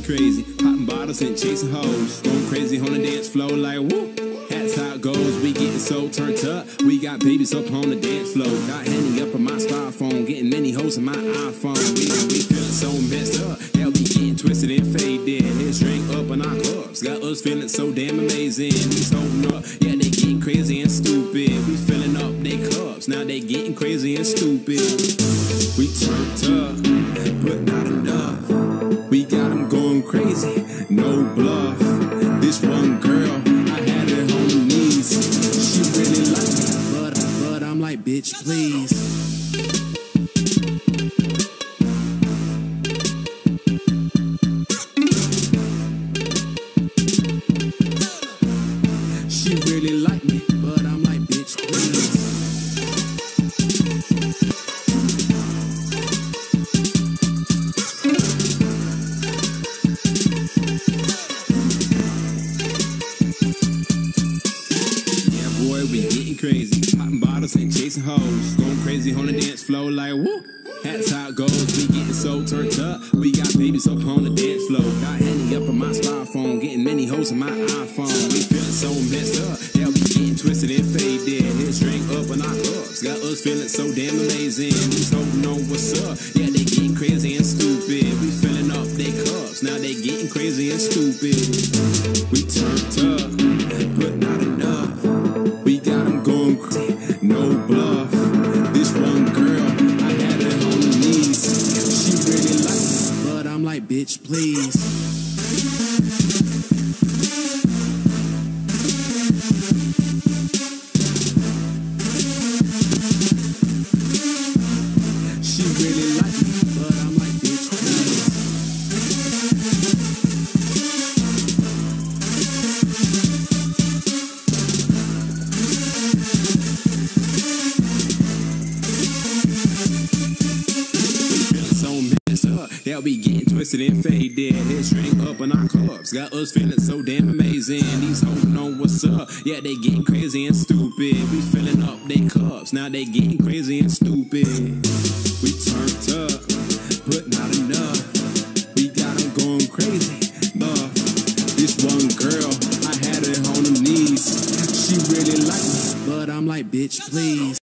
crazy, popping bottles and chasing hoes, going crazy on the dance floor like woo. That's how it goes. We getting so turned up. We got babies up on the dance floor. Got Henny up on my styrofoam, getting many hoes in my iPhone. We feeling so messed up. Yeah, we getting twisted and faded. Let's drink up in our cups. Got us feeling so damn amazing. These holding up, yeah, they getting crazy and stupid. We filling up their cups. Now they getting crazy and stupid. We turned up, but not enough. We got them going crazy, no bluff. This one girl, I had her on the knees. She really liked me, but I'm like, bitch, please. She really liked me, but I'm like, bitch, please. We getting crazy, popping bottles and chasing hoes, going crazy on the dance floor like woo. That's how it goes. We getting so turned up. We got babies up on the dance floor. Got Henny up on my styrofoam, getting many hoes in my iPhone. We feeling so messed up. Yeah, we getting twisted and faded. Let's drink up in our cups. Got us feeling so damn amazing. These hoes know what's up. Yeah, they getting crazy and stupid. We filling up their cups. Now they getting crazy and stupid. We turned up, but not enough. We got them going crazy, no bluff. This one girl, I had her on the knees. She really liked me, but I'm like, bitch, please. She really liked me, but I'm like, bitch, please. Yeah, we getting twisted and faded. Let's drink up in our cups. Got us feeling so damn amazing. These hoes know what's up. Yeah, they getting crazy and stupid. We filling up their cups. Now they getting crazy and stupid. We turned up, but not enough. We got them going crazy. Love. This one girl, I had her on the knees. She really liked me, but I'm like, bitch, please.